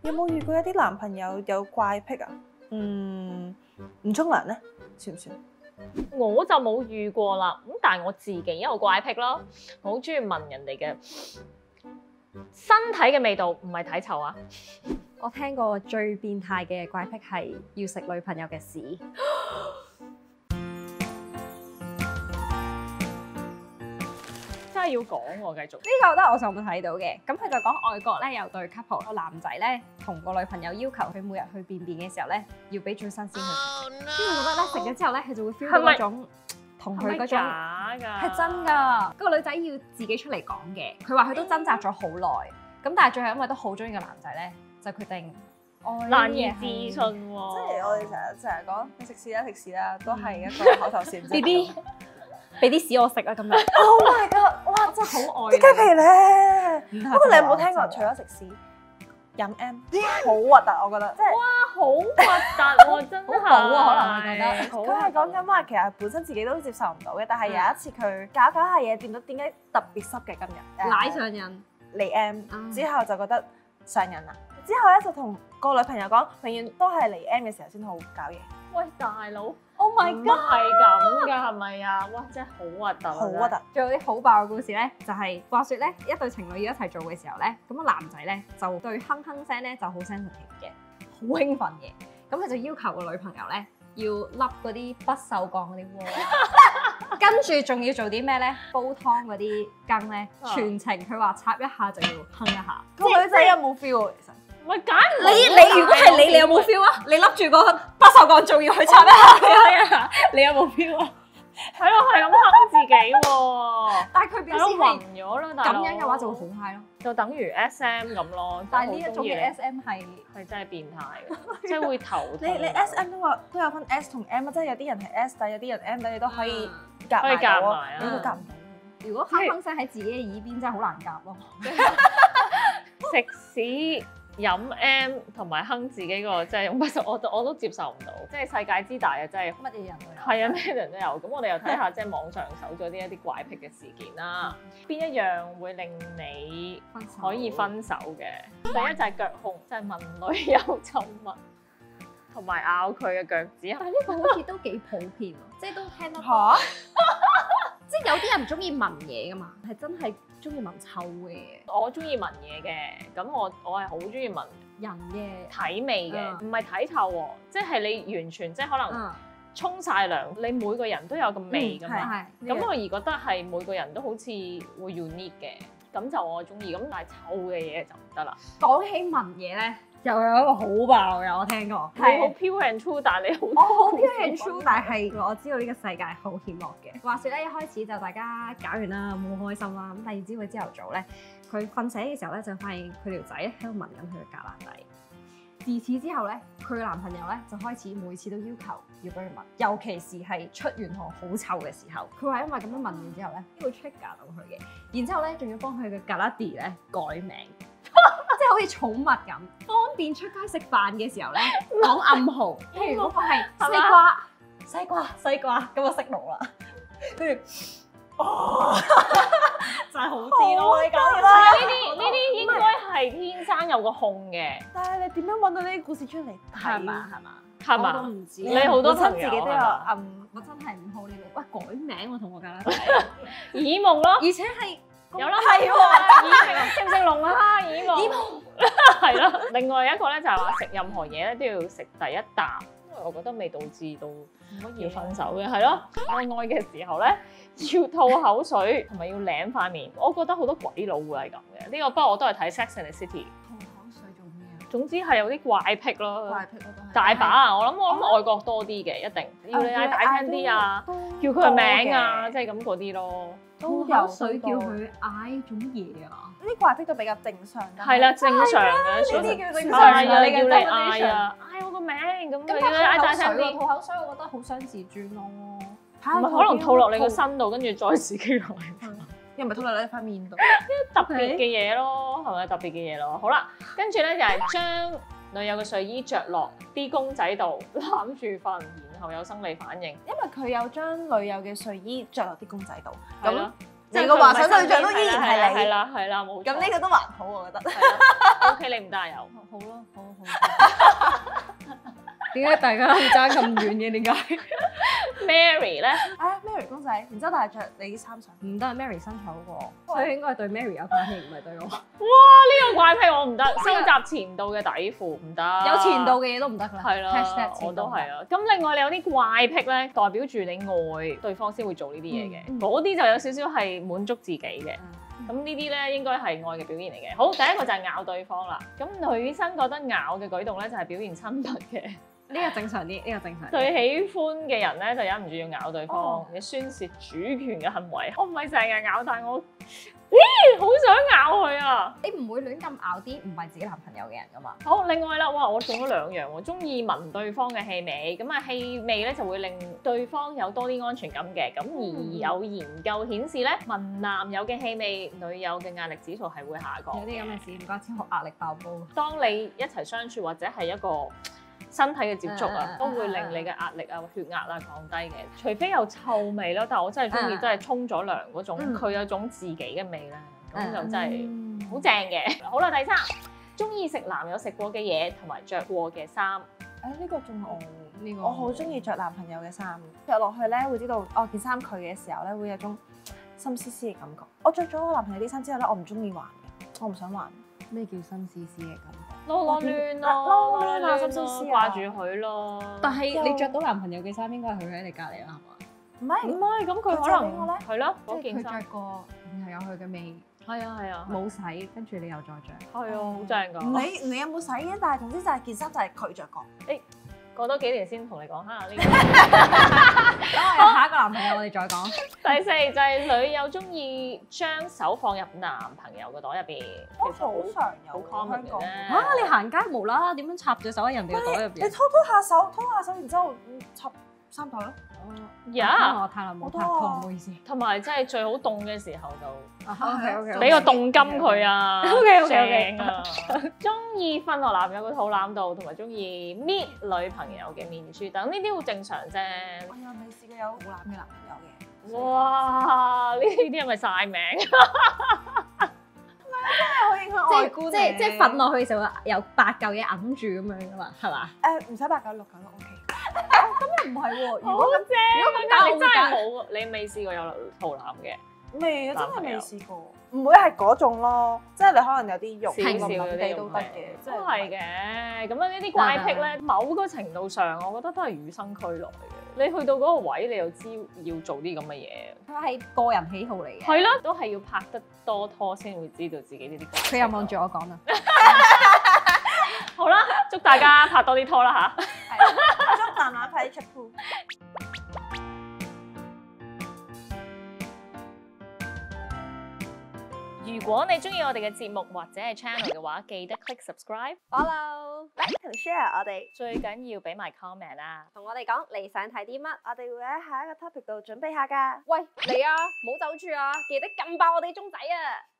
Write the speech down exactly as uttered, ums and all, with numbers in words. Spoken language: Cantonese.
有冇遇過一啲男朋友有怪癖啊？嗯，唔沖涼咧，算唔算？ 我就冇遇過啦，咁但係我自己有怪癖咯，我好中意聞人哋嘅身體嘅味道，唔係體臭啊！ 我聽過最變態嘅怪癖係要食女朋友嘅屎。 真係要講喎，繼續。 呢個都係我上網睇到嘅，咁佢就講外國咧有對 couple 個男仔咧同個女朋友要求佢每日去便便嘅時候咧要俾最新鮮去食，跟住覺得咧食咗之後咧佢就會 feel 到嗰種同佢嗰種假㗎？ 係真㗎。個女仔要自己出嚟講嘅，佢話佢都掙扎咗好耐，咁但係最後因為都好中意個男仔咧，就決定愛難以置信喎。 即係我哋成日成日講你食屎啦食屎啦，都係一個口頭禪啫。 B B 俾啲屎我食啊！咁樣 ，Oh my god！哇， 真係好愛啲雞皮咧。不過你有冇聽過？ 真係除咗食屎，飲 M 好核突，我覺得。即係哇，好核突喎，真係。 好補啊可能會覺得好佢係講緊話，其實本身自己都接受唔到嘅，但係有一次佢搞搞下嘢，掂到點解特別濕嘅今日？ 奶上癮。 嚟 M 嗯之後就覺得上癮啦。之後咧就同個女朋友講，永遠都係嚟 M 嘅時候先好搞嘢。 喂，大佬 Oh my 唔 god！ 係咁㗎，係咪啊？哇，真係好核突啊！ 好核突。 仲有啲好爆嘅故事咧，就係話説咧，一對情侶要一齊做嘅時候咧，咁個男仔咧就對哼哼聲咧就好 sensitive 嘅，好興奮嘅。咁佢就要求個女朋友咧要笠嗰啲不鏽鋼嗰啲鍋，跟住仲要做啲咩咧？煲湯嗰啲羹咧，全程佢話插一下就要哼一下。 個女仔有冇 feel 啊？其實唔係梗係你冇你如果係你，你有冇 feel 啊？你笠住個不鏽鋼仲要去插一下，你有冇 feel 啊？ 係咯，係咁哼自己喎。 但係佢表示係咯， 係暈咗啦，大佬咁樣嘅話就會好 high 咯。 就等於 S M 咁咯。 但係呢一種嘅嘅 S M 係係真係變態嘅，即係會頭痛。 你你 S M 都話都有分 S 同 M 啊，即係有啲人係 S 底，有啲人 M 底，你都可以夾可以埋到啊。 夾埋啊你都夾唔到。 如果哼哼聲喺自己嘅耳邊真係好難夾咯。 食屎、飲 M 同埋哼自己個，即係用不實，我我都接受唔到。即係世界之大啊，真係乜嘢人都有。 係啊，咩人都有。咁我哋又睇下即係網上搜咗啲一啲怪癖嘅事件啦。邊一樣會令你分手可以分手嘅？第一就係腳控，即係問女友親密，同埋咬佢嘅腳趾。 但係呢個好似都幾普遍喎，即係都聽得多。 嚇！ 即係有啲人唔中意聞嘢噶嘛，係真係中意聞臭嘅嘢。 我中意聞嘢嘅，咁我我係好中意聞人嘅體味嘅，唔係體臭喎，即係你完全即係可能嗯沖晒涼，你每個人都有個味噶嘛。 係咁我而覺得係每個人都好似會 unique 嘅，咁就我中意。咁但係臭嘅嘢就唔得啦。 講起聞嘢咧，又有一個好爆嘅，我聽過。 你好 pure and true，但係你好我好 pure and true，但係我知道呢個世界好險惡嘅。話説咧，一開始就大家搞完啦，咁好開心啦。咁第二朝佢朝頭早咧，佢瞓醒嘅時候咧，就發現佢條仔喺度聞緊佢嘅格蘭底。自此之後咧，佢嘅男朋友咧就開始每次都要求要俾佢聞，尤其是係出完汗好臭嘅時候。佢話因為咁樣聞完之後咧，會 trigger 到佢嘅。然之後咧，仲要幫佢嘅格拉迪咧改名。即係好似寵物咁，方便出街食飯嘅時候咧講暗號，譬如嗰個係西瓜、西瓜、西瓜，咁就識路啦。跟住，哦，就係好啲咯。 你講呢啲呢啲應該係天生有個控嘅， 但係你點樣揾到呢啲故事出嚟？ 係嘛係嘛， 係我都嘛？ 唔知。 你好多本身朋友自己都有係嘛暗。 我真係唔好你哋，喂改名我同我格拉底， 耳夢咯， 而且係有啦， 係喎耳夢識唔識龍啊？耳夢， 耳夢係咯。另外一個咧就係話食任何嘢咧都要食第一啖，因為我覺得未導致到要分手嘅，係咯。愛愛嘅時候咧要吐口水，同埋要舐塊面。我覺得好多鬼佬會係咁嘅。呢個不過我都係睇 Sex and the City。 吐口水做咩啊？ 總之係有啲怪癖咯， 怪癖我都係大把啊！我諗我諗外國多啲嘅，一定要你嗌大聲啲啊，叫佢個名啊，即係咁嗰啲咯。 吐口水叫佢嗌做乜嘢啊？ 呢啲怪癖都比較正常。 係啦，正常嘅， 呢啲叫正常係啊，要你嘅你 definition 嗌啊，嗌我個名咁， 咁你嗌大聲吐啲， 吐口水，我覺得好傷自尊咯。 唔係可能吐落你個身度，跟住再自己落嚟。 又唔係吐落你塊面度。 特別嘅嘢咯，係咪特別嘅嘢咯？好啦，跟住咧就係將女友嘅睡衣着落啲公仔度攬住瞓，然後有生理反應。 因為佢有將女友嘅睡衣着落啲公仔度，咁係咯你個幻想對象都依然係你。 係啦係啦，冇錯。 咁呢個都還好，我覺得。 O K， 你唔得啊又。 好咯，好好。點解大家要爭咁遠嘅？點解 Mary 咧？ 啊 Mary 公仔，然之後但係着你啲衫上。 唔得，Mary 身材好過，所以應該係對 Mary 有關係，唔係對我。 呢個怪癖我唔得，收集前度嘅底褲唔得， 有前度嘅嘢都唔得㗎啦。 係啦 Hashtag 我都係啊。咁另外你有啲怪癖咧，代表住你愛對方先會做呢啲嘢嘅，嗰啲就有少少係滿足自己嘅。咁呢啲咧應該係愛嘅表現嚟嘅。好，第一個就係咬對方啦。咁女生覺得咬嘅舉動咧就係表現親密嘅。 呢個正常啲，呢個正常。 對喜歡嘅人咧就忍唔住要咬對方， 哦你宣泄主權嘅行為。我唔係成日咬，但係我咦好想咬佢啊！ 你唔會亂咁咬啲唔係自己男朋友嘅人㗎嘛？ 好，另外啦，哇！我中咗兩樣喎，中意聞對方嘅氣味，咁啊氣味咧就會令對方有多啲安全感嘅。咁而有研究顯示咧，聞男友嘅氣味，女友嘅壓力指數係會下降。 有啲咁嘅事，唔怪之學壓力爆煲。 當你一齊相處或者係一個身體嘅接觸啊， 嗯都會令你嘅壓力啊、血壓啊降低嘅。除非有臭味咯，但係我真係中意真係沖咗涼嗰種，佢有種自己嘅味咧，咁就真係好正嘅。好啦，第三，中意食男友食過嘅嘢同埋着過嘅衫。 誒呢個仲好， 呢個我好中意着男朋友嘅衫，着落去咧會知道哦件衫佢嘅時候咧會有種心思思嘅感覺。我着咗我男朋友啲衫之後咧，我唔中意還嘅，我唔想還。 咩叫心思思嘅感覺？ 囉囉攣咯， 囉攣啊心思思啊掛住佢咯。 但係你着到男朋友嘅衫，應該係佢喺你隔離啦，係嘛？ 唔係唔係咁，佢可佢着俾我能咧係咯即係佢嗰件衫着。過，然後有佢嘅味， 係啊係啊， 冇洗，跟住你又再着。 係啊，好正㗎。 你你有冇洗嘅？但係總之就係件衫就係佢着過。 過多幾年先同你講下呢個。 等我下一個男朋友，我哋再講。 第四就係女友中意將手放入男朋友嘅袋入邊，其實好常有好 common 香港嘅啫。 嚇！你行街無啦啦點樣插隻手喺人哋嘅袋入邊？ 你拖拖下手，拖下手，然之後插衫袋咯。 呀， 我太耐冇拍拖， 好多啊唔好意思。 同埋真係最好凍嘅時候就 OK OK， 俾個凍金佢啊 OK，OK，OK 正啊！中意瞓落男友個肚腩度，同埋中意搣女朋友嘅面珠等，呢啲好正常啫。 我又未試過有好男嘅男朋友嘅。 哇！呢啲係咪晒命？ 真係好影響外觀即係即係瞓落去就會有八嚿嘢揞住咁樣噶嘛，係嘛？ 誒唔使八九六九都 OK。咁又唔係喎，如好果正啊！但係你真係冇，你未試過有肚腩嘅。 未啊，真係未試過，唔會係嗰種咯，即係你可能有啲肉少少腍嗰啲地都得嘅，即都係嘅。咁啊呢啲怪癖咧，某個程度上，我覺得都係與生俱來嘅。你去到嗰個位，你又知要做啲咁嘅嘢。 佢係個人喜好嚟嘅。 係咯，都係要拍得多拖先會知道自己呢啲怪癖。 佢又望住我講啦。 好啦，祝大家拍多啲拖啦嚇！ 祝男男快啲出鋪。 如果你中意我哋嘅節目或者係 channel 嘅話，記得 click subscribe。 Follow， like 同 share 我哋， 最緊要俾埋 comment 啦。 同我哋講你想睇啲乜？ 我哋會喺下一個 topic 度準備下㗎。 喂，嚟啊！唔好走住啊！記得撳爆我哋鐘仔啊！